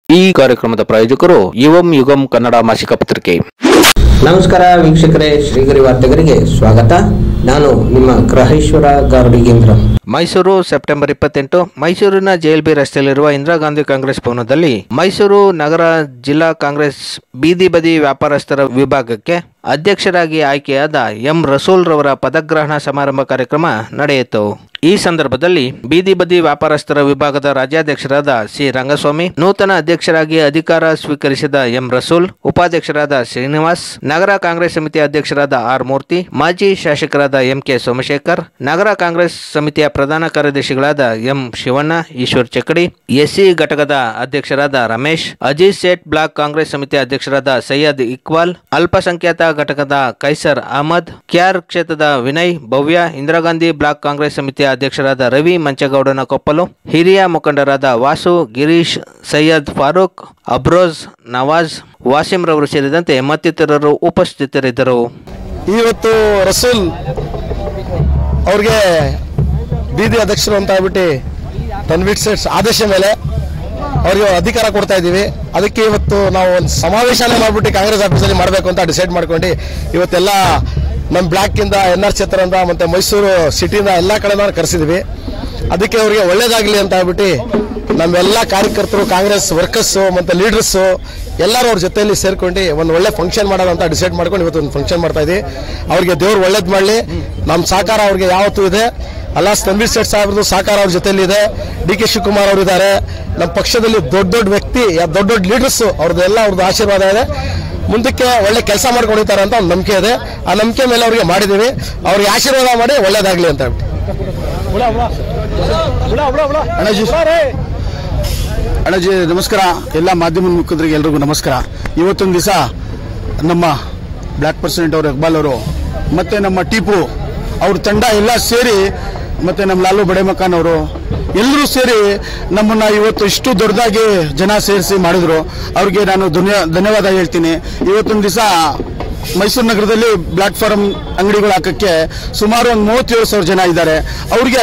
ಈ ಕಾರ್ಯಕ್ರಮದ ಪ್ರಾಯೋಜಕರು ಯುವಂ ಯುಗಂ ಕನ್ನಡ ಮಾಸಿಕ ಪತ್ರಿಕೆ. ನಮಸ್ಕಾರ ವೀಕ್ಷಕರೇ, ಶ್ರೀಗರಿ ವಾರ್ತೆಗರಿಗೆ ಸ್ವಾಗತ. ನಾನು ನಿಮ್ಮ ಗ್ರಹೇಶ್ವರ ಗಾರ್ಡಿಗೇಂದ್ರ. ಮೈಸೂರು ಸೆಪ್ಟೆಂಬರ್ 28 ಮೈಸೂರಿನ ಜೆಎಲ್ಬಿ ರಸ್ತೆಯಲ್ಲಿರುವ ಇಂದಿರಾ ಗಾಂಧಿ ಕಾಂಗ್ರೆಸ್ ಭವನದಲ್ಲಿ ಮೈಸೂರು ನಗರ ಜಿಲ್ಲಾ ಕಾಂಗ್ರೆಸ್ ಬೀದಿ ಬದಿ ವ್ಯಾಪಾರಸ್ಥರ ವಿಭಾಗಕ್ಕೆ ಅಧ್ಯಕ್ಷರಾಗಿ ಆಯ್ಕೆಯಾದ ಎಂ ರಸೂಲ್ ರವರ ಪದಗ್ರಹಣ ಸಮಾರಂಭ ಕಾರ್ಯಕ್ರಮ ನಡೆಯಿತು. ಈ ಸಂದರ್ಭದಲ್ಲಿ ಬೀದಿ ಬದಿ ವ್ಯಾಪಾರಸ್ಥರ ವಿಭಾಗದ ರಾಜ್ಯಾಧ್ಯಕ್ಷರಾದ ಸಿ ರಂಗಸ್ವಾಮಿ, ನೂತನ ಅಧ್ಯಕ್ಷರಾಗಿ ಅಧಿಕಾರ ಸ್ವೀಕರಿಸಿದ ಎಂ ರಸೂಲ್, ಉಪಾಧ್ಯಕ್ಷರಾದ ಶ್ರೀನಿವಾಸ್, ನಗರ ಕಾಂಗ್ರೆಸ್ ಸಮಿತಿಯ ಅಧ್ಯಕ್ಷರಾದ ಆರ್ ಮೂರ್ತಿ, ಮಾಜಿ ಶಾಸಕರಾದ ಎಂಕೆ ಸೋಮಶೇಖರ್, ನಗರ ಕಾಂಗ್ರೆಸ್ ಸಮಿತಿಯ ಪ್ರಧಾನ ಕಾರ್ಯದರ್ಶಿಗಳಾದ ಎಂ ಶಿವಣ್ಣ, ಈಶ್ವರ್ ಚಕಡಿ, ಎಸ್ಸಿ ಘಟಕದ ಅಧ್ಯಕ್ಷರಾದ ರಮೇಶ್, ಅಜೀಜ್ ಸೇಠ್, ಬ್ಲಾಕ್ ಕಾಂಗ್ರೆಸ್ ಸಮಿತಿಯ ಅಧ್ಯಕ್ಷರಾದ ಸೈಯದ್ ಇಕ್ಬಾಲ್, ಅಲ್ಪಸಂಖ್ಯಾತ ಘಟಕದ ಕೈಸರ್ ಅಹಮದ್, ಕ್ಯಾರ್ ಕ್ಷೇತ್ರದ ವಿನಯ್, ಭವ್ಯ, ಇಂದಿರಾ ಗಾಂಧಿ ಬ್ಲಾಕ್ ಕಾಂಗ್ರೆಸ್ ಸಮಿತಿಯ ಅಧ್ಯಕ್ಷರಾದ ರವಿ ಮಂಚಗೌಡನ ಕೊಪ್ಪಲು, ಹಿರಿಯ ಮುಖಂಡರಾದ ವಾಸು, ಗಿರೀಶ್, ಸೈಯದ್ ಫಾರೂಕ್, ಅಬ್ರೋಜ್, ನವಾಜ್, ವಾಸಿಂ ರವರು ಸೇರಿದಂತೆ ಮತ್ತಿತರರು ಉಪಸ್ಥಿತರಿದ್ದರು. ಇವತ್ತು ರಸೂಲ್ ಅವ್ರಿಗೆ ಬೀದಿ ಅಧ್ಯಕ್ಷರು ಅಂತ ಹೇಳ್ಬಿಟ್ಟು ತನ್ವೀರ್ ಸೇಠ್ ಆದೇಶ ಮೇಲೆ ಅವರಿಗೆ ಅಧಿಕಾರ ಕೊಡ್ತಾ ಇದ್ದೀವಿ. ಅದಕ್ಕೆ ಇವತ್ತು ನಾವು ಒಂದು ಸಮಾವೇಶನೇ ಮಾಡ್ಬಿಟ್ಟು ಕಾಂಗ್ರೆಸ್ ಆಫೀಸಲ್ಲಿ ಮಾಡಬೇಕು ಅಂತ ಡಿಸೈಡ್ ಮಾಡ್ಕೊಂಡು ಇವತ್ತೆಲ್ಲ ನಮ್ಮ ಬ್ಲಾಕಿಂದ NR ಕ್ಷೇತ್ರದಿಂದ ಮತ್ತೆ ಮೈಸೂರು ಸಿಟಿಯಿಂದ ಎಲ್ಲ ಕಡೆ ಕರೆಸಿದ್ವಿ. ಅದಕ್ಕೆ ಅವರಿಗೆ ಒಳ್ಳೇದಾಗಲಿ ಅಂತ ಹೇಳ್ಬಿಟ್ಟು ನಮ್ಮೆಲ್ಲ ಕಾರ್ಯಕರ್ತರು, ಕಾಂಗ್ರೆಸ್ ವರ್ಕರ್ಸು ಮತ್ತು ಲೀಡರ್ಸು ಎಲ್ಲರೂ ಅವ್ರ ಜೊತೆಯಲ್ಲಿ ಸೇರ್ಕೊಂಡು ಒಂದು ಒಳ್ಳೆ ಫಂಕ್ಷನ್ ಮಾಡೋದು ಅಂತ ಡಿಸೈಡ್ ಮಾಡ್ಕೊಂಡು ಇವತ್ತು ಒಂದು ಫಂಕ್ಷನ್ ಮಾಡ್ತಾ ಇದ್ದೀವಿ. ಅವ್ರಿಗೆ ದೇವ್ರು ಒಳ್ಳೇದು ಮಾಡಲಿ. ನಮ್ಮ ಸಹಕಾರ ಅವ್ರಿಗೆ ಯಾವತ್ತೂ ಇದೆ. ಅಲ್ಲಾಸ್ ತನ್ವೀರ್ ಸೇಠ್ ಸಾಹೇಬ್ರದ್ದು ಸಹಕಾರ ಅವ್ರ ಜೊತೆಯಲ್ಲಿ ಇದೆ. DK ಶಿವಕುಮಾರ್ ಅವರು ಇದ್ದಾರೆ. ನಮ್ಮ ಪಕ್ಷದಲ್ಲಿ ದೊಡ್ಡ ದೊಡ್ಡ ವ್ಯಕ್ತಿ, ದೊಡ್ಡ ದೊಡ್ಡ ಲೀಡರ್ಸು ಅವ್ರದ್ದು ಆಶೀರ್ವಾದ ಇದೆ. ಮುಂದಕ್ಕೆ ಒಳ್ಳೆ ಕೆಲಸ ಮಾಡ್ಕೊಂಡಿದ್ದಾರೆ ಅಂತ ಒಂದು ನಂಬಿಕೆ ಇದೆ. ಆ ನಂಬಿಕೆ ಮೇಲೆ ಅವ್ರಿಗೆ ಮಾಡಿದ್ದೀವಿ. ಅವ್ರಿಗೆ ಆಶೀರ್ವಾದ ಮಾಡಿ ಒಳ್ಳೇದಾಗಲಿ ಅಂತ ಹೇಳ್ಬಿಟ್ಟು. ಅಣ್ಣಜಿ ನಮಸ್ಕಾರ. ಎಲ್ಲ ಮಾಧ್ಯಮ ಮುಖಂಡರಿಗೆ ಎಲ್ರಿಗೂ ನಮಸ್ಕಾರ. ಇವತ್ತೊಂದು ದಿವಸ ನಮ್ಮ ಬ್ಲಾಕ್ ಪ್ರೆಸಿಡೆಂಟ್ ಅವರು ಇಕ್ಬಾಲ್ ಅವರು ಮತ್ತೆ ನಮ್ಮ ಟಿಪು ಅವ್ರ ತಂಡ ಎಲ್ಲ ಸೇರಿ ಮತ್ತೆ ನಮ್ಮ ಲಾಲು ಬಡೇಮಕಾನ್ ಅವರು ಎಲ್ಲರೂ ಸೇರಿ ನಮ್ಮನ್ನ ಇವತ್ತು ಇಷ್ಟು ದೊಡ್ಡದಾಗಿ ಜನ ಸೇರಿಸಿ ಮಾಡಿದ್ರು. ಅವ್ರಿಗೆ ನಾನು ಧನ್ಯವಾದ ಹೇಳ್ತೀನಿ. ಇವತ್ತೊಂದು ದಿವಸ ಮೈಸೂರು ನಗರದಲ್ಲಿ ಪ್ಲಾಟ್ಫಾರ್ಮ್ ಅಂಗಡಿಗಳು ಹಾಕಕ್ಕೆ ಸುಮಾರು ಒಂದು 37,000 ಜನ ಇದ್ದಾರೆ. ಅವ್ರಿಗೆ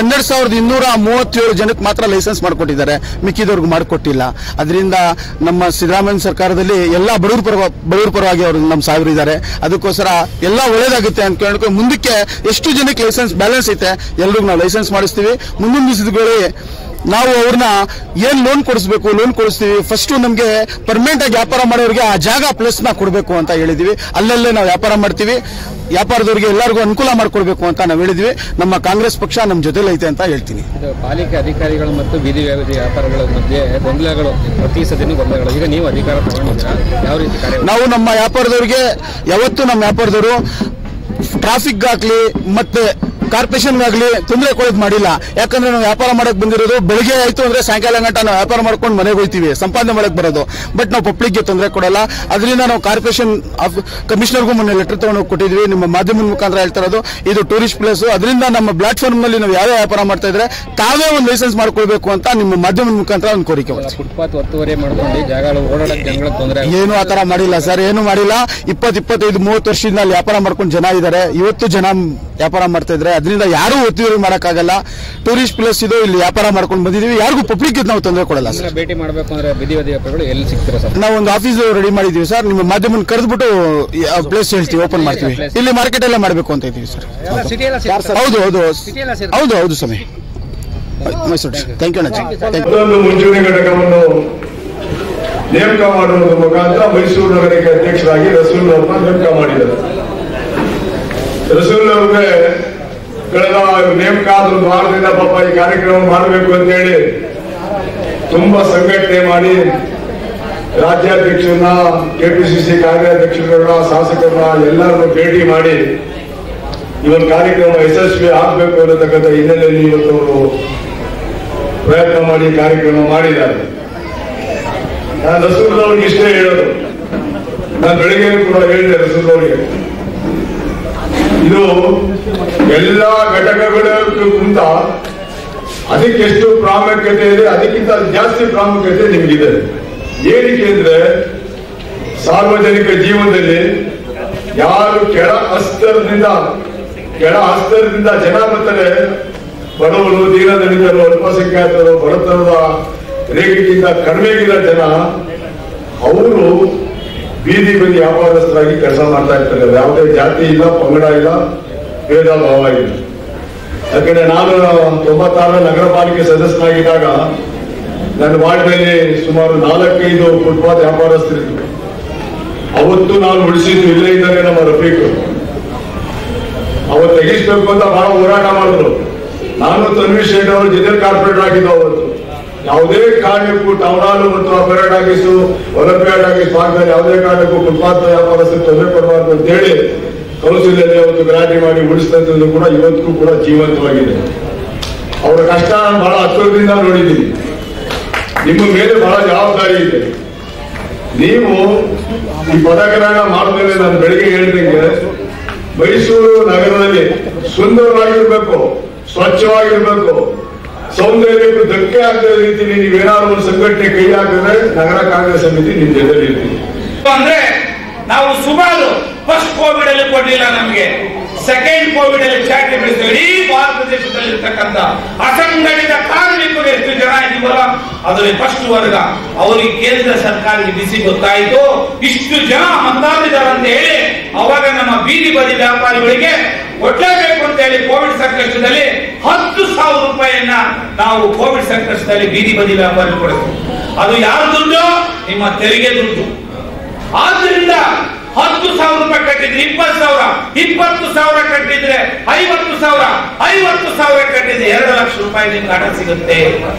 12,237 ಜನಕ್ಕೆ ಮಾತ್ರ ಲೈಸೆನ್ಸ್ ಮಾಡಿಕೊಟ್ಟಿದ್ದಾರೆ, ಮಿಕ್ಕಿದವ್ರಿಗೆ ಮಾಡಿಕೊಟ್ಟಿಲ್ಲ. ಅದರಿಂದ ನಮ್ಮ ಸಿದ್ದರಾಮಯ್ಯ ಸರ್ಕಾರದಲ್ಲಿ ಎಲ್ಲ ಬಡವ್ರ ಪರವಾಗಿ ಅವರು ನಮ್ಮ ಸಾಹೇಬರು ಇದ್ದಾರೆ. ಅದಕ್ಕೋಸ್ಕರ ಎಲ್ಲ ಒಳ್ಳೇದಾಗುತ್ತೆ ಅಂತ ಕೇಳ್ಕೊಂಡು ಮುಂದಕ್ಕೆ ಎಷ್ಟು ಜನಕ್ಕೆ ಲೈಸೆನ್ಸ್ ಬ್ಯಾಲೆನ್ಸ್ ಐತೆ ಎಲ್ರಿಗೂ ನಾವು ಲೈಸೆನ್ಸ್ ಮಾಡಿಸ್ತೀವಿ. ಮುಂದಿನ ದಿವಸಗಳಲ್ಲಿ ನಾವು ಅವ್ರನ್ನ ಏನ್ ಲೋನ್ ಕೊಡಿಸ್ಬೇಕು ಲೋನ್ ಕೊಡಿಸ್ತೀವಿ. ಫಸ್ಟ್ ನಮಗೆ ಪರ್ಮನೆಂಟ್ ಆಗಿ ವ್ಯಾಪಾರ ಮಾಡೋರಿಗೆ ಆ ಜಾಗ ಪ್ಲೇಸ್ ನ ಕೊಡಬೇಕು ಅಂತ ಹೇಳಿದ್ವಿ. ಅಲ್ಲಲ್ಲೇ ನಾವು ವ್ಯಾಪಾರ ಮಾಡ್ತೀವಿ. ವ್ಯಾಪಾರದವರಿಗೆ ಎಲ್ಲರಿಗೂ ಅನುಕೂಲ ಮಾಡಿಕೊಡ್ಬೇಕು ಅಂತ ನಾವು ಹೇಳಿದ್ವಿ. ನಮ್ಮ ಕಾಂಗ್ರೆಸ್ ಪಕ್ಷ ನಮ್ಮ ಜೊತೆಲಿ ಐತೆ ಅಂತ ಹೇಳ್ತೀನಿ. ಪಾಲಿಕೆ ಅಧಿಕಾರಿಗಳು ಮತ್ತು ಬೀದಿ ವ್ಯಾಪಾರಗಳ ಮಧ್ಯೆ ಗೊಂದಲಗಳು, ಪ್ರತಿ ಸದಿನ ಗೊಂದಲಗಳು. ಈಗ ನೀವು ಅಧಿಕಾರ ತಗೊಂಡಿದ್ದೀರಾ, ಯಾವ ರೀತಿ ಕಾರ್ಯ? ನಾವು ನಮ್ಮ ವ್ಯಾಪಾರದವರಿಗೆ ಯಾವತ್ತೂ ನಮ್ಮ ವ್ಯಾಪಾರದವರು ಟ್ರಾಫಿಕ್ ಆಗ್ಲಿ ಮತ್ತೆ ಕಾರ್ಪೊರೇಷನ್ಗಾಗ್ಲಿ ತೊಂದರೆ ಕೊಡೋದು ಮಾಡಿಲ್ಲ. ಯಾಕಂದ್ರೆ ನಾವು ವ್ಯಾಪಾರ ಮಾಡಕ್ ಬಂದಿರೋದು ಬೆಳಗ್ಗೆ ಆಯ್ತು ಅಂದ್ರೆ ಸಾಯಂಕಾಲ ಗಂಟ ನಾವು ವ್ಯಾಪಾರ ಮಾಡ್ಕೊಂಡು ಮನೆಗೆ ಹೋಗ್ತೀವಿ, ಸಂಪಾದನೆ ಮಾಡಕ್ ಬರೋದು. ಬಟ್ ನಾವು ಪಬ್ಲಿಕ್ಗೆ ತೊಂದರೆ ಕೊಡಲ್ಲ. ಅದರಿಂದ ನಾವು ಕಾರ್ಪೊರೇಷನ್ ಕಮಿಷನರ್ಗೂ ಮೊನ್ನೆ ಲೆಟರ್ ತಗೊಂಡು ಕೊಟ್ಟಿದ್ವಿ. ನಿಮ್ಮ ಮಾಧ್ಯಮದ ಮುಖಾಂತರ ಹೇಳ್ತಾ ಇರೋದು ಇದು ಟೂರಿಸ್ಟ್ ಪ್ಲೇಸ್. ಅದರಿಂದ ನಮ್ಮ ಪ್ಲಾಟ್ಫಾರ್ಮ್ ನಲ್ಲಿ ನಾವು ಯಾವ ವ್ಯಾಪಾರ ಮಾಡ್ತಾ ಇದ್ರೆ ತಾವೇ ಒಂದು ಲೈಸೆನ್ಸ್ ಮಾಡ್ಕೊಳ್ಬೇಕು ಅಂತ ನಿಮ್ಮ ಮಾಧ್ಯಮದ ಮುಖಾಂತರ ಒಂದು ಕೋರಿಕೆ. ಫುಟ್ಪಾತ್ ಒತ್ತುವರಿ ಮಾಡ್ಕೊಂಡು ಜಾಗ ಓಡಾಡಕ್ಕೆ ಜನಗಳಿಗೆ ತೊಂದರೆ ಏನು ಆತರ ಮಾಡಿಲ್ಲ ಸರ್, ಏನು ಮಾಡಿಲ್ಲ. 20-25-30 ವರ್ಷದಿಂದ ಅಲ್ಲಿ ವ್ಯಾಪಾರ ಮಾಡ್ಕೊಂಡು ಜನ ಇದ್ದಾರೆ. ಇವತ್ತು ಜನ ವ್ಯಾಪಾರ ಮಾಡ್ತಾ ಇದ್ರೆ ಅದರಿಂದ ಯಾರು ಒತ್ತುವರಿ ಮಾಡಕ್ಕಾಗಲ್ಲ. ಟೂರಿಸ್ಟ್ ಪ್ಲೇಸ್ ಇದು, ಇಲ್ಲಿ ವ್ಯಾಪಾರ ಮಾಡ್ಕೊಂಡು ಬಂದಿದೀವಿ. ಯಾರಿಗೂ ಪಬ್ಲಿಕ್ ನಾವು ತೊಂದರೆ ಕೊಡಲ್ಲ ಸರ್. ಭೇಟಿ ಮಾಡಬೇಕು ಅಂದ್ರೆ ಬೀದಿ ವ್ಯಾಪಾರಗಳು ಎಲ್ಲಿ ಸಿಗ್ತೀರಾ ಸರ್? ನಾವು ಒಂದು ಆಫೀಸ್ ರೆಡಿ ಮಾಡಿದೀವಿ ಸರ್. ನಿಮ್ಮ ಮಾಧ್ಯಮ ಕರೆದ್ಬಿಟ್ಟು ಪ್ಲೇಸ್ ಹೇಳ್ತೀವಿ, ಓಪನ್ ಮಾಡ್ತೀವಿ. ಇಲ್ಲಿ ಮಾರ್ಕೆಟ್ ಎಲ್ಲ ಮಾಡಬೇಕು ಅಂತ ಇದ್ದೀವಿ ಸರ್. ಹೌದು ಹೌದು ಹೌದು ಹೌದು ಸ್ವಾಮಿ. ಮೈಸೂರು. ಥ್ಯಾಂಕ್ ಯು ಅಣ್ಣ. ಮುಂಚೂಣಿ ಘಟಕವನ್ನು ನೇಮಕ ಮಾಡುವುದರ ಮುಖಾಂತರ ಮೈಸೂರು ನಗರಕ್ಕೆ ಅಧ್ಯಕ್ಷರಾಗಿ ರಸೂಲ್ ಅವರನ್ನ ನೇಮಕ ಮಾಡಿದ್ದಾರೆ. ರಸೂಲ್ ಅವ್ರಿಗೆ ಕಳೆದ ನೇಮಕ ಆದ ಒಂದು ವಾರದಿಂದ ಪಾಪ ಈ ಕಾರ್ಯಕ್ರಮ ಮಾಡಬೇಕು ಅಂತ ಹೇಳಿ ತುಂಬಾ ಸಂಘಟನೆ ಮಾಡಿ ರಾಜ್ಯಾಧ್ಯಕ್ಷರನ್ನ, KPCC ಕಾರ್ಯಾಧ್ಯಕ್ಷರನ್ನ, ಶಾಸಕರನ್ನ ಎಲ್ಲರನ್ನು ಭೇಟಿ ಮಾಡಿ ಈ ಒಂದು ಕಾರ್ಯಕ್ರಮ ಯಶಸ್ವಿ ಆಗಬೇಕು ಅನ್ನತಕ್ಕಂಥ ಹಿನ್ನೆಲೆಯಲ್ಲಿ ಇವತ್ತು ಅವರು ಪ್ರಯತ್ನ ಮಾಡಿ ಕಾರ್ಯಕ್ರಮ ಮಾಡಿದ್ದಾರೆ. ನಾನು ರಸೂಲ್ ಅವ್ರಿಗೆ ಇಷ್ಟೇ ಹೇಳೋದು, ನಾನು ಬೆಳಿಗ್ಗೆ ಕೂಡ ಹೇಳಿದೆ ರಸೂಲ್ ಅವರಿಗೆ, ಇದು ಎಲ್ಲಾ ಘಟಕಗಳಿಗಿಂತ ಅದಕ್ಕೆಷ್ಟು ಪ್ರಾಮುಖ್ಯತೆ ಇದೆ, ಅದಕ್ಕಿಂತ ಜಾಸ್ತಿ ಪ್ರಾಮುಖ್ಯತೆ ನಿಮಗಿದೆ. ಏನಕ್ಕೆ ಅಂದ್ರೆ ಸಾರ್ವಜನಿಕ ಜೀವನದಲ್ಲಿ ಯಾರು ಕೆಳ ಹಸ್ತರದಿಂದ ಜನ ಬರ್ತಾರೆ, ಬಡವರು, ದೀನದಲಿತರು, ಅಲ್ಪಸಂಖ್ಯಾತರು, ಬಡತನದ ರೇಖೆಗಿಂತ ಕಡಿಮೆಗಿರೋ ಜನ ಅವರು ಬೀದಿ ಬದಿ ವ್ಯಾಪಾರಸ್ಥರಾಗಿ ಕೆಲಸ ಮಾಡ್ತಾ ಇರ್ತಾರೆ. ಯಾವುದೇ ಜಾತಿ ಇಲ್ಲ, ಪಂಗಡ ಇಲ್ಲ, ಭೇದ ಭಾವ ಇಲ್ಲ. ಯಾಕಂದ್ರೆ ನಾನು 96 ನಗರ ಪಾಲಿಕೆ ಸದಸ್ಯನಾಗಿದ್ದಾಗ ನನ್ನ ವಾರ್ಡ್ನಲ್ಲಿ ಸುಮಾರು 4-5 ಫುಟ್ಪಾತ್ ವ್ಯಾಪಾರಸ್ಥರಿದ್ರು. ಅವತ್ತು ನಾನು ಉಳಿಸಿದ್ದು ಇಲ್ಲೇ ಇದ್ದಾರೆ ನಮ್ಮ ರಫೀಕ್. ಅವತ್ತು ತೆಗಿಸ್ಬೇಕು ಅಂತ ಬಹಳ ಹೋರಾಟ ಮಾಡಿದ್ರು. ನಾನು ತನ್ವೀರ್ ಶೇಖ್ ಅವರು ಜನರಲ್ ಕಾರ್ಪೊರೇಟರ್ ಆಗಿದ್ದು. ಅವತ್ತು ಯಾವುದೇ ಕಾರಣಕ್ಕೂ ಟೌನ್ ಹಾಲ್ ಮತ್ತು ಪೆರೇಡ್ ಆಗಿಸು ಒಲಿಂಪಿಯಾಡ್ ಆಗಿಸ್ ಭಾಗದಲ್ಲಿ ಯಾವುದೇ ಕಾರಣಕ್ಕೂ ಫುಟ್ಪಾತ್ ವ್ಯಾಪಾರಸ್ಥರು ತೊಂದರೆ ಕೊಡಬಾರ್ದು ಅಂತ ಹೇಳಿ ಕೌನ್ಸಿಲಲ್ಲಿ ಅವತ್ತು ಗಲಾಟೆ ಮಾಡಿ ಉಳಿಸಿದಂಥದ್ದು ಕೂಡ ಇವತ್ತಿಗೂ ಕೂಡ ಜೀವಂತವಾಗಿದೆ. ಅವರ ಕಷ್ಟ ನಾನು ಬಹಳ ಹತ್ತಿರದಿಂದ ನೋಡಿದ್ದೀನಿ. ನಿಮ್ಮ ಮೇಲೆ ಬಹಳ ಜವಾಬ್ದಾರಿ ಇದೆ. ನೀವು ಈ ಪದಗ್ರಹಣ ಮಾಡಿದ್ಮೇಲೆ ನಾನು ಬೆಳಿಗ್ಗೆ ಹೇಳಿದಂಗೆ ಮೈಸೂರು ನಗರದಲ್ಲಿ ಸುಂದರವಾಗಿರ್ಬೇಕು, ಸ್ವಚ್ಛವಾಗಿರ್ಬೇಕು, ಸೌಂದರ್ಯಕ್ಕೂ ಧಕ್ಕೆ ಆಗದ ರೀತಿಯಲ್ಲಿ ನೀವೇನಾದ್ರು ಒಂದು ಸಂಘಟನೆ ಕೈ ಹಾಕಿದ್ರೆ ನಗರ ಕಾಂಗ್ರೆಸ್ ಸಮಿತಿ ನಿಮ್ ಜೊತೆ ಇರ್ತೀವಿ. ಅಂದ್ರೆ ನಾವು ಸುಮಾರು ಫಸ್ಟ್ ಕೋವಿಡ್ ಅಲ್ಲಿ ಕೊಡ್ಲಿಲ್ಲ, ನಮಗೆ ಸೆಕೆಂಡ್ ಕೋವಿಡ್ ಅಲ್ಲಿ ಚಾಟಿ ಬೆಳೆಸ್ತೇವೆ. ಇಡೀ ಭಾರತ ದೇಶದಲ್ಲಿರ್ತಕ್ಕಂಥ ಅಸಂಘಟಿತ ಕಾರ್ಮಿಕರು ಎಷ್ಟು ಜನ ಇದೀವಲ್ಲ, ಅದರಲ್ಲಿ ಫಸ್ಟ್ ವರ್ಗ ಅವರಿಗೆ ಕೇಂದ್ರ ಸರ್ಕಾರಕ್ಕೆ ಬಿಸಿ ಗೊತ್ತಾಯಿತು, ಇಷ್ಟು ಜನ ಮತದಾರರಿದ್ದಾರೆ ಅಂತ ಹೇಳಿ ಅವಾಗ ನಮ್ಮ ಬೀದಿ ಬದಿ ವ್ಯಾಪಾರಿಗಳಿಗೆ ಕೊಡಲೇಬೇಕು ಅಂತ ಹೇಳಿ ಕೋವಿಡ್ ಸಂಕಷ್ಟದಲ್ಲಿ 10,000 ರೂಪಾಯಿಯನ್ನ ನಾವು ಕೋವಿಡ್ ಸಂಕಷ್ಟದಲ್ಲಿ ಬೀದಿ ಬದಿ ವ್ಯಾಪಾರಿ ಕೊಡ್ತೀವಿ. ಅದು ಯಾರ ದುಡ್ಡು? ನಿಮ್ಮ ತೆರಿಗೆ ದುಡ್ಡು. ಆದ್ರಿಂದ 10,000 ರೂಪಾಯಿ ಕಟ್ಟಿದ್ರೆ 20,000, 20,000 ಕಟ್ಟಿದ್ರೆ 50,000, 50,000 ಕಟ್ಟಿದ್ರೆ 2 ಲಕ್ಷ ರೂಪಾಯಿ ನಿಮ್ಗೆ ಹಣ ಸಿಗುತ್ತೆ.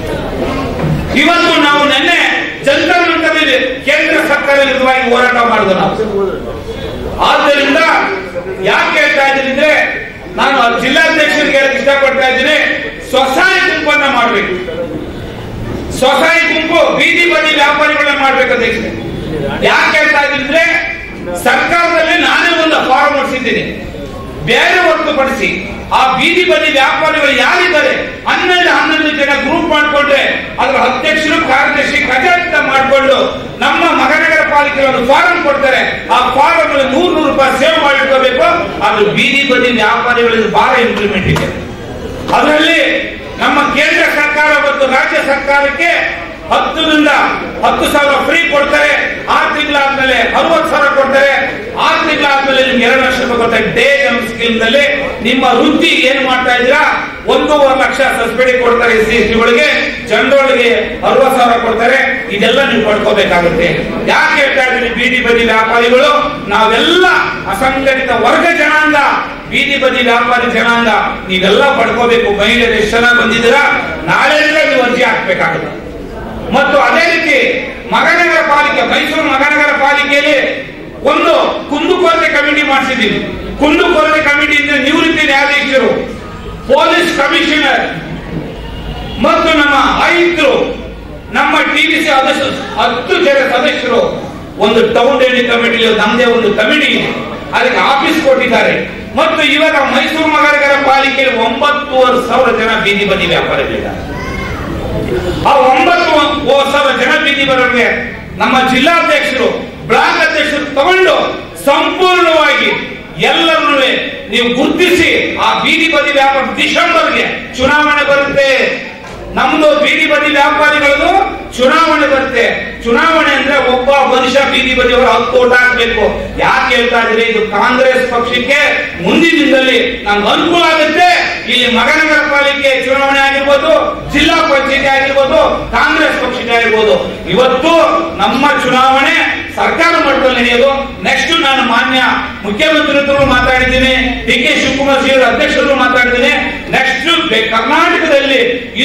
ಇವತ್ತು ನಾವು ನಿನ್ನೆ ಜಂತರ್ ಮಂತರದಲ್ಲಿ ಕೇಂದ್ರ ಸರ್ಕಾರ ವಿರುದ್ಧವಾಗಿ ಹೋರಾಟ ಮಾಡಿದ್ವಿ ನಾವು. ಆದ್ದರಿಂದ ಯಾಕೆ ಹೇಳ್ತಾ ಇದ್ದೀನಿ ಅಂದ್ರೆ, ನಾನು ಜಿಲ್ಲಾಧ್ಯಕ್ಷರಿಗೆ ಹೇಳಕ್ ಇಷ್ಟಪಡ್ತಾ ಇದ್ದೀನಿ, ಸ್ವಸಹಾಯ ಗುಂಪನ್ನ ಮಾಡಬೇಕು. ಸ್ವಸಹಾಯ ಗುಂಪು ಬೀದಿ ಬದಿ ವ್ಯಾಪಾರಿಗಳನ್ನ ಮಾಡ್ಬೇಕು ಅಧ್ಯಕ್ಷರೇ. ಯಾಕೆ ಹೇಳ್ತಾ ಇದ್ದೀನಿ ಅಂದ್ರೆ, ಸರ್ಕಾರದಲ್ಲಿ ನಾನೇ ಒಂದು ಫಾರಂ ಹೊಡಿಸಿದ್ದೀನಿ. ಬೇರೆ ಹೊರತುಪಡಿಸಿ ಆ ಬೀದಿ ಬದಿ ವ್ಯಾಪಾರಿಗಳು ಯಾರಿದ್ದಾರೆ 12 ಜನ ಗ್ರೂಪ್ ಮಾಡ್ಕೊಂಡ್ರೆ ಅದರ ಅಧ್ಯಕ್ಷರು ಕಾರ್ಯದರ್ಶಿ ಖಜಾಂಚ ಮಾಡಿಕೊಂಡು ನಮ್ಮ ಮಹಾನಗರ ಪಾಲಿಕೆ ಒಂದು ಫಾರಂ ಕೊಡ್ತಾರೆ. ಆ ಫಾರಂ 100 ರೂಪಾಯಿ ಸೇವ್ ಮಾಡಿಟ್ಕೋಬೇಕು. ಅದು ಬೀದಿ ಬದಿ ವ್ಯಾಪಾರಿಗಳಿಗೆ ಭಾರ ಇಂಪ್ಲಿಮೆಂಟ್ ಇದೆ. ಅದರಲ್ಲಿ ನಮ್ಮ ಕೇಂದ್ರ ಸರ್ಕಾರ ಮತ್ತು ರಾಜ್ಯ ಸರ್ಕಾರಕ್ಕೆ 10ರಿಂದ 10,000 ಫ್ರೀ ಕೊಡ್ತಾರೆ. 6 ತಿಂಗಳಾದ್ಮೇಲೆ 60,000 ಕೊಡ್ತಾರೆ. 6 ತಿಂಗಳಾದ್ಮೇಲೆ ನಿಮ್ಗೆ 2 ಲಕ್ಷ ರೂಪಾಯಿ ಕೊಡ್ತಾರೆ. ಡೇ ಜಮ್ ಸ್ಕೀಮ್ ನಲ್ಲಿ ನಿಮ್ಮ ವೃತ್ತಿ ಏನ್ ಮಾಡ್ತಾ ಇದ್ದೀರಾ 1.5 ಲಕ್ಷ ಸಬ್ಸಿಡಿ ಕೊಡ್ತಾರೆ. SC/STಗಳಿಗೆ, ಜನರೊಳಗೆ 60,000 ಕೊಡ್ತಾರೆ. ಇದೆಲ್ಲ ನೀವು ಪಡ್ಕೋಬೇಕಾಗುತ್ತೆ. ಯಾಕೆ ಹೇಳ್ತಾ ಇದ್ದೀನಿ, ಬೀದಿ ಬದಿ ವ್ಯಾಪಾರಿಗಳು ನಾವೆಲ್ಲ ಅಸಂಘಟಿತ ವರ್ಗ ಜನಾಂಗ, ಬೀದಿ ಬದಿ ವ್ಯಾಪಾರಿ ಜನಾಂಗ, ನೀವೆಲ್ಲ ಪಡ್ಕೋಬೇಕು. ಮಹಿಳೆಯರು ಎಷ್ಟು ಜನ ಬಂದಿದ್ದೀರಾ, ನಾಳೆಯಿಂದ ನೀವು ಅರ್ಜಿ ಹಾಕ್ಬೇಕಾಗುತ್ತೆ. ಮತ್ತು ಅದೇ ರೀತಿ ಮಹಾನಗರ ಪಾಲಿಕೆ, ಮೈಸೂರು ಮಹಾನಗರ ಪಾಲಿಕೆಯಲ್ಲಿ ಒಂದು ಕುಂದುಕೊರತೆ ಕಮಿಟಿ ಮಾಡಿಸಿದ್ದೀವಿ. ಕುಂದುಕೊರತೆ ಕಮಿಟಿಯಿಂದ ನಿವೃತ್ತಿ ನ್ಯಾಯಾಧೀಶರು, ಪೊಲೀಸ್ ಕಮಿಷನರ್ ಮತ್ತು ನಮ್ಮ ಆಯುಕ್ತರು, ನಮ್ಮ TDC 10 ಜನ ಸದಸ್ಯರು ಒಂದು ಟೌನ್ ಡೇರಿ ಕಮಿಟಿ, ನಮ್ಮದೇ ಒಂದು ಕಮಿಟಿ ಇದೆ, ಅದಕ್ಕೆ ಆಫೀಸ್ ಕೊಟ್ಟಿದ್ದಾರೆ. ಮತ್ತು ಇವಾಗ ಮೈಸೂರು ಮಹಾನಗರ ಪಾಲಿಕೆಯಲ್ಲಿ 9,500 ಜನ ಬೀದಿ ಬದಿ ವ್ಯಾಪಾರಿಗಳಿದ್ದಾರೆ. ಆ 9,000 ಜನ ಬೀದಿ ಬರೋರಿಗೆ ನಮ್ಮ ಜಿಲ್ಲಾಧ್ಯಕ್ಷರು, ಬ್ಲಾಕ್ ಅಧ್ಯಕ್ಷರು ತಗೊಂಡು ಸಂಪೂರ್ಣವಾಗಿ ಎಲ್ಲರನ್ನೂ ನೀವು ಗುರುತಿಸಿ ಆ ಬೀದಿ ಬದಿ ವ್ಯಾಪಾರ ಡಿಸೆಂಬರ್ಗೆ ಚುನಾವಣೆ ಬರುತ್ತೆ. ನಮ್ದು ಬೀದಿ ಬದಿ ವ್ಯಾಪಾರಿಗಳದು ಚುನಾವಣೆ ಬರುತ್ತೆ. ಚುನಾವಣೆ ಅಂದ್ರೆ ಒಬ್ಬ ಮನುಷ್ಯ ಬೀದಿ ಬದಿಯವರು 10 ಓಟ್ ಹಾಕ್ಬೇಕು. ಯಾಕೆ ಹೇಳ್ತಾ ಇದ್ರೆ, ಇದು ಕಾಂಗ್ರೆಸ್ ಪಕ್ಷಕ್ಕೆ ಮುಂದಿನ ದಿನದಲ್ಲಿ ನಮ್ಗೆ ಅನುಕೂಲ ಆಗುತ್ತೆ. ಇಲ್ಲಿ ಮಹಾನಗರ ಪಾಲಿಕೆ ಚುನಾವಣೆ ಆಗಿರ್ಬೋದು, ಜಿಲ್ಲಾ ಪಂಚಾಯತಿ ಆಗಿರ್ಬೋದು, ಕಾಂಗ್ರೆಸ್ ಪಕ್ಷಕ್ಕೆ ಆಗಿರ್ಬೋದು. ಇವತ್ತು ನಮ್ಮ ಚುನಾವಣೆ ಸರ್ಕಾರ ಮಟ್ಟದಲ್ಲಿ ನಡೆಯೋದು. ನೆಕ್ಸ್ಟ್ ನಾನು ಮಾನ್ಯ ಮುಖ್ಯಮಂತ್ರಿಗಳು ಮಾತಾಡಿದ್ದೀನಿ, DK ಶಿವಕುಮಾರ್ ಶ್ರೀ ಅಧ್ಯಕ್ಷರು ಮಾತಾಡಿದ್ದೀನಿ. ನೆಕ್ಸ್ಟ್ ಕರ್ನಾಟಕದಲ್ಲಿ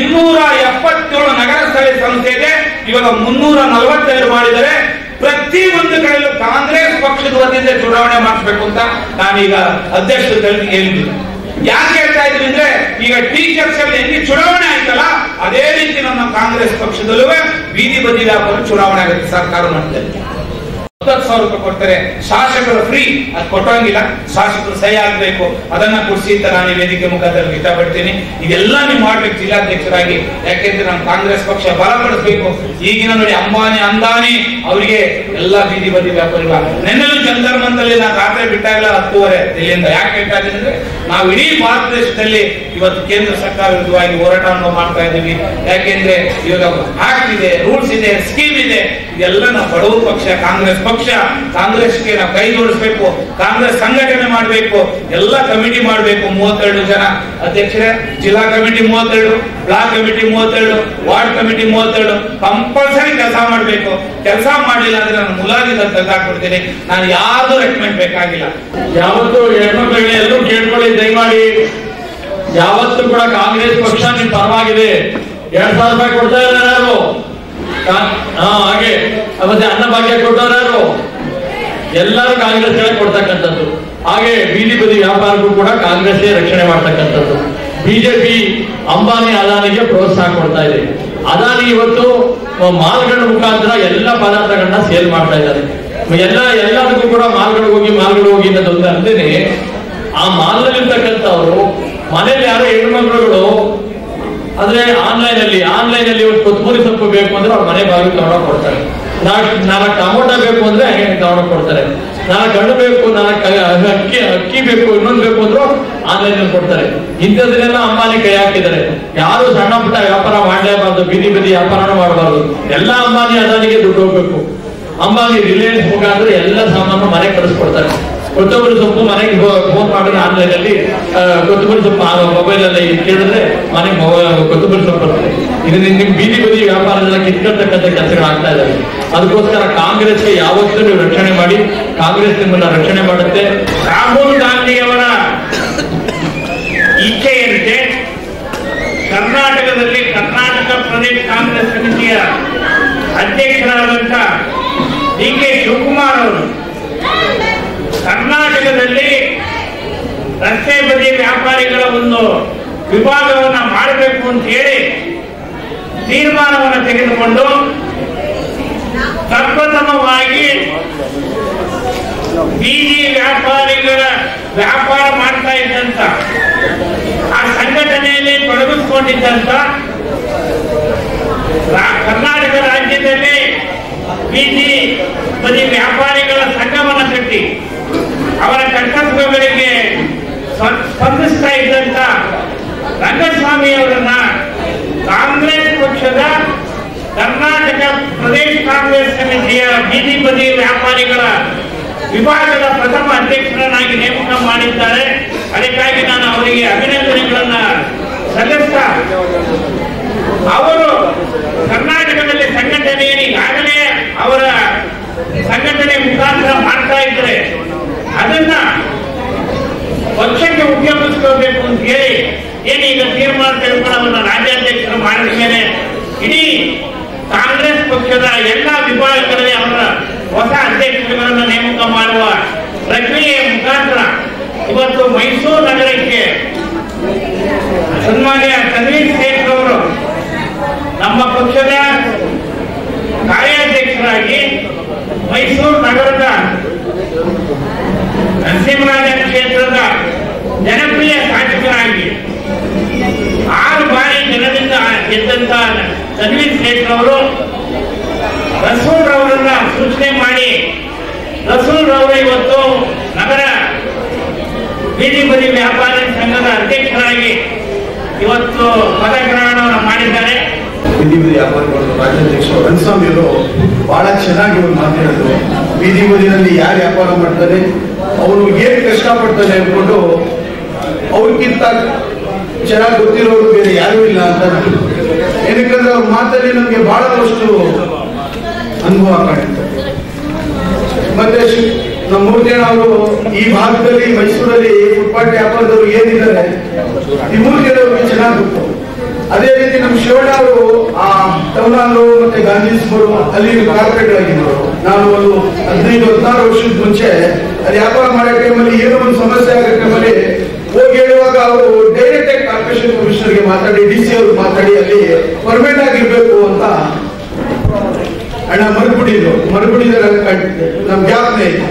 277 ನಗರ ಸ್ಥಳೀಯ ಸಂಸ್ಥೆ ಇದೆ. ಇವಾಗ 342 ಮಾಡಿದರೆ. ಪ್ರತಿ ಒಂದು ಕಡೆಯಲ್ಲೂ ಕಾಂಗ್ರೆಸ್ ಪಕ್ಷದ ವತಿಯಿಂದ ಚುನಾವಣೆ ಮಾಡಿಸ್ಬೇಕು ಅಂತ ನಾನೀಗ ಅಧ್ಯಕ್ಷರಲ್ಲಿ ಹೇಳಿದ್ದೀನಿ. ಯಾಕೆ ಹೇಳ್ತಾ ಇದ್ದೀನಿ ಅಂದ್ರೆ, ಈಗ ಟೀಚರ್ಸ್ ಅಲ್ಲಿ ಹೆಂಗೆ ಚುನಾವಣೆ ಆಯ್ತಲ್ಲ, ಅದೇ ರೀತಿ ನಮ್ಮ ಕಾಂಗ್ರೆಸ್ ಪಕ್ಷದಲ್ಲೂ ಬೀದಿ ಬದಿ ವ್ಯಾಪಾರ ಚುನಾವಣೆ ಆಗುತ್ತೆ ಸರ್ಕಾರ ಮಟ್ಟದಲ್ಲಿ. 10,000 ರೂಪಾಯಿ ಕೊಡ್ತಾರೆ, ಶಾಸಕರು ಫ್ರೀ, ಅದು ಕೊಟ್ಟಂಗಿಲ್ಲ, ಶಾಸಕರು ಸಹಿ ಆಗ್ಬೇಕು, ಅದನ್ನ ಕೊಡಿಸಿ ಅಂತ ನಾನು ವೇದಿಕೆ ಮುಖಾಂತರ ಇಷ್ಟಪಡ್ತೀನಿ. ಇದೆಲ್ಲ ನೀವು ಮಾಡ್ಬೇಕು ಜಿಲ್ಲಾಧ್ಯಕ್ಷರಾಗಿ, ಯಾಕೆಂದ್ರೆ ನಮ್ಮ ಕಾಂಗ್ರೆಸ್ ಪಕ್ಷ ಬಲಪಡಿಸಬೇಕು. ಈಗಿನ ನೋಡಿ ಅಂದಾನಿ ಅವರಿಗೆ ಎಲ್ಲ ಬೀದಿ ಬದಿ ವ್ಯಾಪಾರಿಗಳ ನೆನ್ನೆಲ್ಲೂ ಜಂತರ್ ಮಂತಲ್ಲಿ ನಾನು ರಾತ್ರಿ ಬಿಟ್ಟಾಗಲ್ಲ 10:30 ದಿಲ್ಲಿಯಿಂದ. ಯಾಕೆ ಬೇಕಾಗಿದೆ ಅಂದ್ರೆ ನಾವು ಇಡೀ ಭಾರತ ದೇಶದಲ್ಲಿ ಇವತ್ತು ಕೇಂದ್ರ ಸರ್ಕಾರ ವಿರುದ್ಧವಾಗಿ ಹೋರಾಟವನ್ನು ಮಾಡ್ತಾ ಇದ್ದೀವಿ. ಯಾಕೆಂದ್ರೆ ಇವಾಗ ಆಕ್ಟ್ ಇದೆ, ರೂಲ್ಸ್ ಇದೆ, ಸ್ಕೀಮ್ ಇದೆ, ಇದೆಲ್ಲ ನಾವು ಬಡವ ಪಕ್ಷ, ಕಾಂಗ್ರೆಸ್ಗೆ ನಾವು ಕೈ ಜೋಡಿಸ್ಬೇಕು, ಕಾಂಗ್ರೆಸ್ ಸಂಘಟನೆ ಮಾಡಬೇಕು, ಎಲ್ಲ ಕಮಿಟಿ ಮಾಡಬೇಕು. 32 ಜನ ಅಧ್ಯಕ್ಷರೇ, ಜಿಲ್ಲಾ committee 32, block committee 32, ward committee 32, compulsory ಕೆಲಸ ಮಾಡಬೇಕು. ಕೆಲಸ ಮಾಡಲಿಲ್ಲ ಅಂದ್ರೆ ನಾನು ಮುಲಾಜಿದ ತೆಗೆದಾಕ್ಬಿಡ್ತೀನಿ. ನಾನು ಯಾರ್ದು ರೆಕಮೆಂಡ್ ಬೇಕಾಗಿಲ್ಲ. ಯಾವತ್ತು ಹೆಣ್ಮಕ್ಳಿಗೆ ಎಲ್ಲರೂ ಕೇಳ್ಕೊಳ್ಳಿ, ದಯಮಾಡಿ ಯಾವತ್ತು ಕೂಡ ಕಾಂಗ್ರೆಸ್ ಪಕ್ಷ ನಿಮ್ ಪರವಾಗಿದೆ. 2,000 ರೂಪಾಯಿ ಕೊಡ್ತಾ ಇದ್ದಾರೆ ಯಾರು? ಹಾಗೆ ಮತ್ತೆ ಅನ್ನಭಾಗ್ಯ ಕೊಟ್ಟವ್ರು ಯಾರು? ಎಲ್ಲರೂ ಕಾಂಗ್ರೆಸ್ ಕೊಡ್ತಕ್ಕಂಥದ್ದು. ಹಾಗೆ ಬೀದಿ ಬದಿ ವ್ಯಾಪಾರಕ್ಕೂ ಕೂಡ ಕಾಂಗ್ರೆಸ್ ರಕ್ಷಣೆ ಮಾಡ್ತಕ್ಕಂಥದ್ದು. ಬಿಜೆಪಿ ಅಂಬಾನಿ ಅದಾನಿಗೆ ಪ್ರೋತ್ಸಾಹ ಕೊಡ್ತಾ ಇದೆ. ಅದಾನಿ ಇವತ್ತು ಮಾಲ್ಗಳ ಮುಖಾಂತರ ಎಲ್ಲ ಪದಾರ್ಥಗಳನ್ನ ಸೇಲ್ ಮಾಡ್ತಾ ಇದ್ದಾರೆ. ಎಲ್ಲದಕ್ಕೂ ಕೂಡ ಮಾಲ್ಗಳು ಹೋಗಿ ಅನ್ನೋದೊಂದು ಅಲ್ಲದೆ ಆ ಮಾಲ್ನಲ್ಲಿ ಇರ್ತಕ್ಕಂಥವ್ರು ಮನೇಲಿ ಯಾರೋ ಹೆಣ್ಮಕ್ಳುಗಳು ಅಂದ್ರೆ ಆನ್ಲೈನ್ ಅಲ್ಲಿ ಕೊತ್ತಂಬರಿ ಸೊಪ್ಪು ಬೇಕು ಅಂದ್ರೆ ಅವ್ರ ಮನೆ ಬಾಗಿಲು ತಗೊಂಡೋಗಿ ಕೊಡ್ತಾರೆ. 4 ಟೊಮೊಟೊ ಬೇಕು ಅಂದ್ರೆ ತಗೊಂಡೋಗಿ ಕೊಡ್ತಾರೆ. 4 ಹಣ್ಣು ಬೇಕು, 4 ಅಕ್ಕಿ ಬೇಕು, ಇನ್ನೊಂದು ಬೇಕು ಅಂದ್ರು ಆನ್ಲೈನ್ ಅಲ್ಲಿ ಕೊಡ್ತಾರೆ. ಇಂಥದನ್ನೆಲ್ಲ ಅಂಬಾನಿ ಕೈ ಹಾಕಿದ್ದಾರೆ. ಯಾರು ಸಣ್ಣ ಪುಟ್ಟ ವ್ಯಾಪಾರ ಮಾಡ್ಲೇಬಾರ್ದು, ಬೀದಿ ವ್ಯಾಪಾರನೂ ಮಾಡಬಾರ್ದು. ಎಲ್ಲ ಅಂಬಾನಿ ಅದಾನಿಗೆ ದುಡ್ಡು ಹೋಗ್ಬೇಕು. ಅಂಬಾನಿ ರಿಲಯನ್ಸ್ ಮುಖಾಂತರ ಎಲ್ಲ ಸಾಮಾನು ಮನೆಗೆ ಕಳಿಸ್ಕೊಡ್ತಾರೆ. ಕೊತ್ತಂಬರಿ ಸೊಪ್ಪು ಮನೆಗೆ ಫೋನ್ ಮಾಡಿದ್ರೆ ಆನ್ಲೈನ್ ಅಲ್ಲಿ ಕೊತ್ತಂಬರಿ ಸೊಪ್ಪು ಮೊಬೈಲ್ ಅಲ್ಲಿ ಕೇಳಿದ್ರೆ ಮನೆಗೆ ಕೊತ್ತಂಬರಿ ಸೊಪ್ಪು ಬರ್ತದೆ. ಇದನ್ನ ನಿಮ್ ಬೀದಿ ಬದಿ ವ್ಯಾಪಾರದೆಲ್ಲ ಕಿತ್ಕೊಳ್ತಕ್ಕಂಥ ಕೆಲಸಗಳಾಗ್ತಾ ಇದಾವೆ. ಅದಕ್ಕೋಸ್ಕರ ಕಾಂಗ್ರೆಸ್ಗೆ ಯಾವತ್ತೂ ನೀವು ರಕ್ಷಣೆ ಮಾಡಿ, ಕಾಂಗ್ರೆಸ್ ನಿಮ್ಮನ್ನ ರಕ್ಷಣೆ ಮಾಡುತ್ತೆ. ರಾಹುಲ್ ಗಾಂಧಿಯವರ ಇಚ್ಛೆಯಂತೆ ಕರ್ನಾಟಕದಲ್ಲಿ ಕರ್ನಾಟಕ ಪ್ರದೇಶ ಕಾಂಗ್ರೆಸ್ ಸಮಿತಿಯ ಅಧ್ಯಕ್ಷರಾದಂತ ಡಿ.ಕೆ. ಶಿವಕುಮಾರ್ ಅವರು ಕರ್ನಾಟಕದಲ್ಲಿ ರಸ್ತೆ ಬದಿ ವ್ಯಾಪಾರಿಗಳ ಒಂದು ವಿಭಾಗವನ್ನ ಮಾಡಬೇಕು ಅಂತ ಹೇಳಿ ತೀರ್ಮಾನವನ್ನು ತೆಗೆದುಕೊಂಡು ಪ್ರಪ್ರಥಮವಾಗಿ ಬೀದಿ ವ್ಯಾಪಾರಿಗಳ ವ್ಯಾಪಾರ ಮಾಡ್ತಾ ಇದ್ದಂತ ಆ ಸಂಘಟನೆಯಲ್ಲಿ ತೊಡಗಿಸಿಕೊಂಡಿದ್ದಂತ ಕರ್ನಾಟಕ ರಾಜ್ಯದಲ್ಲಿ ಬೀದಿ ಬದಿ ವ್ಯಾಪಾರಿಗಳ ಸಂಘವನ್ನು ಕಟ್ಟಿ ಅವರ ಕರ್ತವ್ಯಗಳಿಗೆ ಸ್ಪಂದಿಸ್ತಾ ಇದ್ದಂತ ರಂಗಸ್ವಾಮಿ ಅವರನ್ನ ಕಾಂಗ್ರೆಸ್ ಪಕ್ಷದ ಕರ್ನಾಟಕ ಪ್ರದೇಶ ಕಾಂಗ್ರೆಸ್ ಸಮಿತಿಯ ಬೀದಿ ಬದಿ ವ್ಯಾಪಾರಿಗಳ ವಿಭಾಗದ ಪ್ರಥಮ ಅಧ್ಯಕ್ಷರನ್ನಾಗಿ ನೇಮಕ ಮಾಡಿದ್ದಾರೆ. ಅದಕ್ಕಾಗಿ ನಾನು ಅವರಿಗೆ ಅಭಿನಂದನೆಗಳನ್ನ ಸಲ್ಲಿಸ್ತಾ, ಅವರು ಕರ್ನಾಟಕದಲ್ಲಿ ಸಂಘಟನೆಯನ್ನು ಈಗಾಗಲೇ ಅವರ ಸಂಘಟನೆ ಮುಖಾಂತರ ಮಾಡ್ತಾ ಇದ್ರೆ ಅದನ್ನ ಪಕ್ಷಕ್ಕೆ ಉಪಯೋಗಿಸ್ಕೋಬೇಕು ಅಂತ ಹೇಳಿ ಏನೀಗ ತೀರ್ಮಾನ ತೆಗೆದುಕೊಂಡು ರಾಜ್ಯಾಧ್ಯಕ್ಷರು ಮಾಡಿದ ಮೇಲೆ ಇಡೀ ಕಾಂಗ್ರೆಸ್ ಪಕ್ಷದ ಎಲ್ಲಾ ವಿಭಾಗಗಳಲ್ಲಿ ಅವರ ಹೊಸ ಅಧ್ಯಕ್ಷರುಗಳನ್ನು ನೇಮಕ ಮಾಡುವ ಪ್ರಕ್ರಿಯೆಯ ಮುಖಾಂತರ ಇವತ್ತು ಮೈಸೂರು ನಗರಕ್ಕೆ ಸನ್ಮಾನ್ಯ ತನ್ವೀರ್ ಸೇಠ್ ಅವರು ನಮ್ಮ ಪಕ್ಷದ ಕಾರ್ಯಾಧ್ಯಕ್ಷರಾಗಿ ಮೈಸೂರು ನಗರದ ನರಸಿಂಹರಾಜ ಕ್ಷೇತ್ರದ ಜನಪ್ರಿಯ ಶಾಸಕರಾಗಿ 6 ಬಾರಿ ಜನರಿಂದ ಗೆದ್ದಂತ ತನ್ವೀರ್ ಸೇಠ್ ಅವರು ರಸೂಲ್ ರವರನ್ನ ಸೂಚನೆ ಮಾಡಿ ರಸೂಲ್ ರವರು ಇವತ್ತು ನಗರ ಬೀದಿ ಬದಿ ವ್ಯಾಪಾರಿ ಸಂಘದ ಅಧ್ಯಕ್ಷರಾಗಿ ಇವತ್ತು ಪದಗ್ರಹಣವನ್ನು ಮಾಡಿದ್ದಾರೆ. ಬೀದಿ ಬದಿ ವ್ಯಾಪಾರಿಗಳು ರಾಜ್ಯಾಧ್ಯಕ್ಷರು ರಂಗಸ್ವಾಮಿ ಅವರು ಬಹಳ ಚೆನ್ನಾಗಿ ಒಂದು ಮಾತಾಡಿದ್ರು. ಬೀದಿ ಬದಿಯಲ್ಲಿ ಯಾರು ವ್ಯಾಪಾರ ಮಾಡ್ತಾರೆ, ಅವರು ಏನು ಕಷ್ಟಪಡ್ತಾರೆ ಅಂದ್ಕೊಂಡು ಅವ್ರಿಗಿಂತ ಚೆನ್ನಾಗಿ ಗೊತ್ತಿರೋರು ಬೇರೆ ಯಾರೂ ಇಲ್ಲ ಅಂತ. ಏನಕ್ಕಂದ್ರೆ ಅವ್ರ ಮಾತಲ್ಲಿ ನಮಗೆ ಬಹಳಷ್ಟು ಅನುಭವ ಕಾಣುತ್ತೆ. ಮತ್ತೆ ನಮ್ಮ ಮೂರ್ತಿ ಅವರು ಈ ಭಾಗದಲ್ಲಿ ಮೈಸೂರಲ್ಲಿ ಫುಟ್ಪಾತ್ ವ್ಯಾಪಾರದವರು ಏನಿದ್ದಾರೆ ಈ ಮೂರ್ತಿಯವ್ರಿಗೆ ಚೆನ್ನಾಗಿ ಗೊತ್ತು. ಅದೇ ರೀತಿ ನಮ್ಮ ಶಿವಣ್ಣ ಅವರು ಆ ಟೌನ್ ಹಾಲು ಮತ್ತೆ ಗಾಂಧಿ ಸ್ಕೂಲ್ ಅಲ್ಲಿ ಕಾರ್ಪೊರೇಟ್ ಆಗಿದ್ರು. ನಾನು ಒಂದು 15-16 ವರ್ಷದ ಮುಂಚೆ ಅಲ್ಲಿ ವ್ಯಾಪಾರ ಮಾಡೋ ಟೈಮಲ್ಲಿ ಏನೋ ಒಂದು ಸಮಸ್ಯೆ ಆಗೋ ಟೈಮಲ್ಲಿ ಹೋಗಿ ಹೇಳುವಾಗ ಅವರು ಡೈರೆಕ್ಟ್ ಆಗಿ ಕಾರ್ಪೊರೇಷನ್ ಕಮಿಷನರ್ಗೆ ಮಾತಾಡಿ, DC ಅವರು ಮಾತಾಡಿ ಅಲ್ಲಿ ಪರ್ಮನೆಂಟ್ ಆಗಿರ್ಬೇಕು ಅಂತ ಅಣ್ಣ ಮರುಗುಡಿದಾರೆ ನಮ್ ಜ್ಞಾಪನೆ ಇದೆ.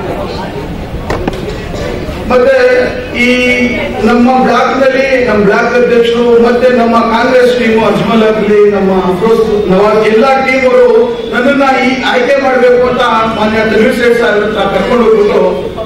ಮತ್ತೆ ಈ ನಮ್ಮ ಬ್ಲಾಕ್ನಲ್ಲಿ ನಮ್ಮ ಬ್ಲಾಕ್ ಅಧ್ಯಕ್ಷರು ಮತ್ತೆ ನಮ್ಮ ಕಾಂಗ್ರೆಸ್ ಟೀಮು ಅಜ್ಮಲ್ ಆಗ್ಲಿ ನಮ್ಮ ಅಫ್ರೋಜ್ ನವಾಜ್ ಎಲ್ಲಾ ಟೀಮ್ ಅವರು ನನ್ನನ್ನ ಈ ಆಯ್ಕೆ ಮಾಡಬೇಕು ಅಂತ ಮಾನ್ಯ ತನ್ವೀರ್ ಸೇಠ್ ಸರ್ ಹತ್ರ ಕರ್ಕೊಂಡು ಹೋಗ್ಬಿಟ್ಟು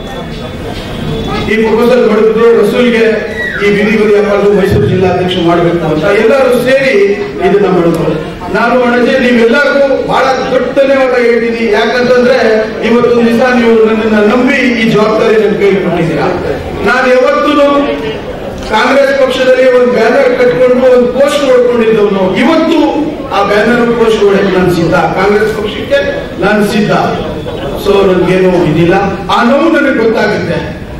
ಈ ಪ್ರಪೋಸಲ್ ಮಾಡಿದ್ರು. ರಸೂಲ್ಗೆ ಈ ಬೀದಿ ಬದಿ ವ್ಯಾಪಾರದ ಮೈಸೂರು ಜಿಲ್ಲಾಧ್ಯಕ್ಷ ಮಾಡಬೇಕು ಅಂತ ಎಲ್ಲರೂ ಸೇರಿ ಇದನ್ನ ಮಾಡಿದ್ರು. ನಾನು ಅಣ್ಣಜಿ ನೀವೆಲ್ಲರಿಗೂ ಬಹಳ ದೊಡ್ಡ ಧನ್ಯವಾದ ಹೇಳ್ತೀನಿ. ಯಾಕಂತಂದ್ರೆ ಇವತ್ತು ದಿವಸ ನೀವು ನನ್ನನ್ನ ನಂಬಿ ಈ ಜವಾಬ್ದಾರಿ ನನ್ನ ಕೈಗೆ ಕೊಟ್ಟಿದ್ದೀರಾ. ನಾನು ಯಾವತ್ತೂ ಕಾಂಗ್ರೆಸ್ ಪಕ್ಷದಲ್ಲಿ ಒಂದು ಬ್ಯಾನರ್ ಕಟ್ಕೊಂಡು ಒಂದು ಪೋಸ್ಟ್ ಹೊಡ್ಕೊಂಡಿದ್ದವನು ಇವತ್ತು ಆ ಬ್ಯಾನರ್ ಪೋಸ್ಟ್ ಹೊಡೆಯಕ್ಕೆ ನಾನು ಸಿದ್ಧ. ಕಾಂಗ್ರೆಸ್ ಪಕ್ಷಕ್ಕೆ ನಾನು ಸಿದ್ಧ. ಸೊ ನನ್ಗೇನು ಇದಿಲ್ಲ. ಆ ನೋವು ನನಗೆ ಗೊತ್ತಾಗುತ್ತೆ.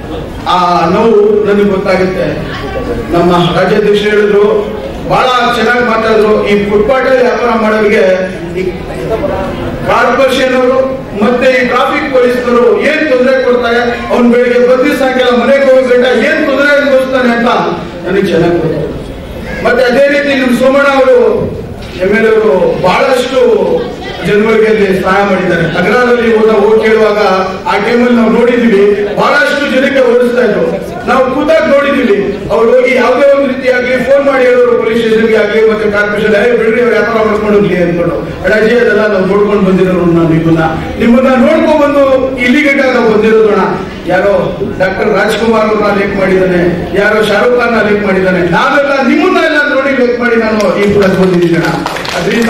ನಮ್ಮ ರಾಜ್ಯಾಧ್ಯಕ್ಷರು ಹೇಳಿದ್ರು, ಬಹಳ ಚೆನ್ನಾಗಿ ಮಾತಾಡಿದ್ರು. ಈ ಫುಟ್ಪಾತ್ ಅಲ್ಲಿ ವ್ಯಾಪಾರ ಮಾಡೋರಿಗೆ ಕಾರ್ಪೊರೇಷನ್ ಅವರು ಮತ್ತೆ ಈ ಟ್ರಾಫಿಕ್ ಪೊಲೀಸರು ಏನ್ ತೊಂದರೆ ಕೊಡ್ತಾರೆ, ಅವ್ನು ಬೆಳಿಗ್ಗೆ ಬಂದು ಸಾಯಂಕಾಲ ಮನೆಗೆ ಹೋಗ್ಬಿಟ್ಟ ಏನ್ ತೊಂದರೆ ಅನುಭವಿಸ್ತಾನೆ ಅಂತ ನನಗೆ ಚೆನ್ನಾಗಿ ಗೊತ್ತು. ಮತ್ತೆ ಅದೇ ರೀತಿ ನಮ್ಮ ಸೋಮಣ್ಣ ಅವರು MLA ಅವರು ಬಹಳಷ್ಟು ಜನಗಳಿಗೆ ಸಹಾಯ ಮಾಡಿದ್ದಾರೆ. ನಗರದಲ್ಲಿ ಹೋಗಿ ಕೇಳುವಾಗ ಆ ಟೈಮಲ್ಲಿ ನಾವು ನೋಡಿದೀವಿ, ಬಹಳಷ್ಟು ಜನಕ್ಕೆ ಓಡಿಸ್ತಾ ಇದ್ರು. ನಾವು ಕೂತಾಗ ನೋಡಿದೀವಿ. ಅವ್ರು ಹೋಗಿ ಯಾವುದೇ ಒಂದು ರೀತಿಯಾಗಿ ಫೋನ್ ಮಾಡಿ ಹೇಳೋರು ಪೊಲೀಸ್ ಸ್ಟೇಷನ್ಗೆ ಆಗ್ಲಿ ಮತ್ತೆ ಕಾರ್ಪೊರೇಷನ್ ಬಿಡ್ರಿ ಅವ್ರು ವ್ಯಾಪಾರ ಮಾಡ್ಕೊಂಡು ಹೋಗ್ಲಿ ಅಂದ್ಕೊಂಡು. ಅಡಾಜಿ ಅದೆಲ್ಲ ನಾವು ನೋಡ್ಕೊಂಡು ಬಂದಿರೋರು. ನಾವು ನಿಮ್ಮನ್ನ ನೋಡ್ಕೊಂಡ್ ಬಂದು ಇಲ್ಲಿಗೆ ನಾವು ಬಂದಿರೋದೋಣ. ಯಾರೋ ಡಾಕ್ಟರ್ ರಾಜ್ಕುಮಾರ್ ಅವ್ರನ್ನ ಲೇಕ್ ಮಾಡಿದ್ದಾನೆ, ಯಾರೋ ಶಾರುಖ್ ಖಾನ್ ಲೇಕ್ ಮಾಡಿದ್ದಾನೆ. ನಾವೆಲ್ಲ ನಿಮ್ಮನ್ನೆಲ್ಲ ನೋಡಿ ಲೇಕ್ ಮಾಡಿ ನಾನು ಈ ಕೂಡ ಬಂದಿದ್ದೀನಿ. ಅದರಿಂದ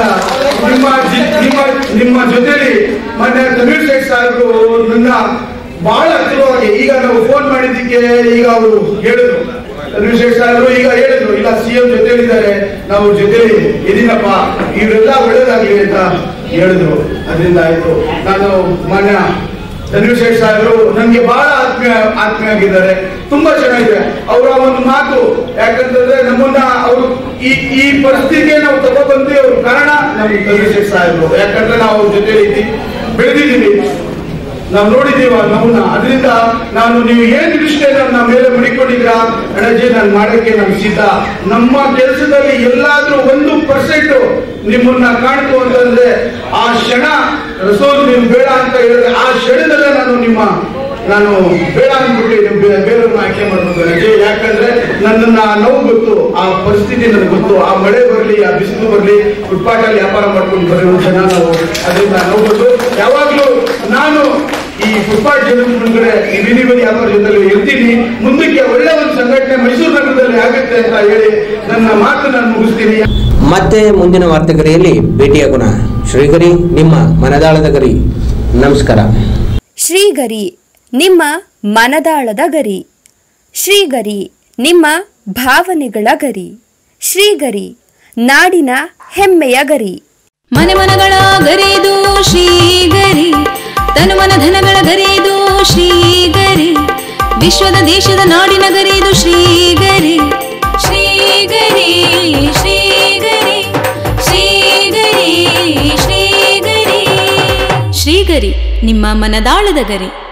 ನಿಮ್ಮ ಜೊತೆಲಿ ಮೊನ್ನೆ ತನ್ವೀರ್ ಸೇಠ್ ಸಾಹೇಬರು ನನ್ನ ಬಹಳ ಹತ್ತಿರವಾಗಿ ಈಗ ನಾವು ಫೋನ್ ಮಾಡಿದ್ದಕ್ಕೆ ಈಗ ಅವರು ಹೇಳಿದ್ರು, ತನ್ವೀರ್ ಸೇಠ್ ಸಾಹೇಬರು ಈಗ ಹೇಳಿದ್ರು, ಇಲ್ಲ CM ಜೊತೆಲಿದ್ದಾರೆ, ನಾವು ಜೊತೆಲಿ ಇದೀನಪ್ಪ, ಇವರೆಲ್ಲ ಒಳ್ಳೇದಾಗ್ಲಿ ಅಂತ ಹೇಳಿದ್ರು. ಅದರಿಂದ ಆಯ್ತು. ನಾನು ಮಾನ್ಯ ತನ್ವೀರ್ ಸೇಠ್ ಸಾಹೇಬರು ನನ್ಗೆ ಬಹಳ ಆತ್ಮೀಯ ಆಗಿದ್ದಾರೆ. ತುಂಬಾ ಚೆನ್ನಾಗಿದೆ ಅವರ ಒಂದು ಮಾತು. ಯಾಕಂತಂದ್ರೆ ನಮ್ಮನ್ನ ಅವರು ಈ ಪರಿಸ್ಥಿತಿಗೆ ನಾವು ತಗೊಬಂದು ಅವ್ರ ಕಾರಣ ನಮ್ಮ ತನ್ವೀರ್ ಸೇಠ್ ಸಾಹೇಬರು. ಯಾಕಂದ್ರೆ ನಾವು ಅವ್ರ ಜೊತೆ ಬೆಳೆದಿದ್ದೀವಿ, ನಾವು ನೋಡಿದೀವ ನಮ್ಮನ್ನ. ಅದರಿಂದ ನಾನು ನೀವು ಏನ್ ದೃಷ್ಟಿ ನಮ್ಮ ಮೇಲೆ ಮಡಿಕೊಂಡಿದ್ದೀರಾ ಅಣ್ಣಜಿ, ನಾನು ಮಾಡಕ್ಕೆ ನಾನು ಸಿದ್ಧ. ನಮ್ಮ ಕೆಲಸದಲ್ಲಿ ಎಲ್ಲಾದ್ರೂ 1% ನಿಮ್ಮನ್ನ ಕಾಣ್ತು ಅಂತಂದ್ರೆ ಆ ಕ್ಷಣ ರಸೋದು ನೀವು ಬೇಡ ಅಂತ ಹೇಳಿದ್ರೆ ಆ ಕ್ಷಣದಲ್ಲೇ ನಾನು ಬೇಡ ಅಂದ್ಬಿಟ್ಟು ಬೇರೆಯವ್ರನ್ನ ಆಯ್ಕೆ ಮಾಡ್ಬೇಕು ಅಣ್ಣಜಿ. ಯಾಕಂದ್ರೆ ನನ್ನನ್ನ ನೋವು ಗೊತ್ತು, ಆ ಪರಿಸ್ಥಿತಿ ನನಗೆ ಗೊತ್ತು. ಆ ಮಳೆ ಬರಲಿ, ಆ ಬಿಸಿಲು ಬರಲಿ, ಫುಟ್ಪಾತ್ ಅಲ್ಲಿ ವ್ಯಾಪಾರ ಮಾಡ್ಕೊಂಡು ಬರೋ ಜನ ನಾವು. ಅದರಿಂದ ನೋವು ಗೊತ್ತು. ಯಾವಾಗ್ಲೂ ನಾನು ಈ ಫುಟ್ಪಾತ್ ಜನರ ಮುಂದೆ ಈ ಬೀದಿ ಬದಿ ವ್ಯಾಪಾರ ಜೊತೆಲಿ ಇರ್ತೀನಿ. ಮುಂದಕ್ಕೆ ಒಳ್ಳೆ ಒಂದು ಸಂಘಟನೆ ಮೈಸೂರು ನಗರದಲ್ಲಿ ಆಗುತ್ತೆ ಅಂತ ಹೇಳಿ ನನ್ನ ಮಾತು ನಾನು ಮುಗಿಸ್ತೀನಿ. ಮತ್ತೆ ಮುಂದಿನ ವಾರ್ತೆಗರಿಯಲ್ಲಿ ಭೇಟಿಯಾಗೋಣ. ಶ್ರೀಗರಿ, ನಿಮ್ಮ ಮನದಾಳದ ಗರಿ. ನಮಸ್ಕಾರ. ಶ್ರೀಗರಿ, ನಿಮ್ಮ ಮನದಾಳದ ಗರಿ. ಶ್ರೀಗರಿ, ನಿಮ್ಮ ಭಾವನೆಗಳ ಗರಿ. ಶ್ರೀಗರಿ, ನಾಡಿನ ಹೆಮ್ಮೆಯ ಗರಿ. ಮನೆ ಮನಗಳ ಗರಿದು ಶ್ರೀಗರಿ, ತನುಮನ ಧನಗಳ ಗರಿದು ಶ್ರೀಗರಿ, ವಿಶ್ವದ ದೇಶದ ನಾಡಿನ ಗರಿದು ಶ್ರೀಗರಿ. ಶ್ರೀಗರಿ ಶ್ರೀಗರಿ ಶ್ರೀಗರಿ ಶ್ರೀಗರಿ ಶ್ರೀಗರಿ, ನಿಮ್ಮ ಮನದಾಳದ ಗರಿ.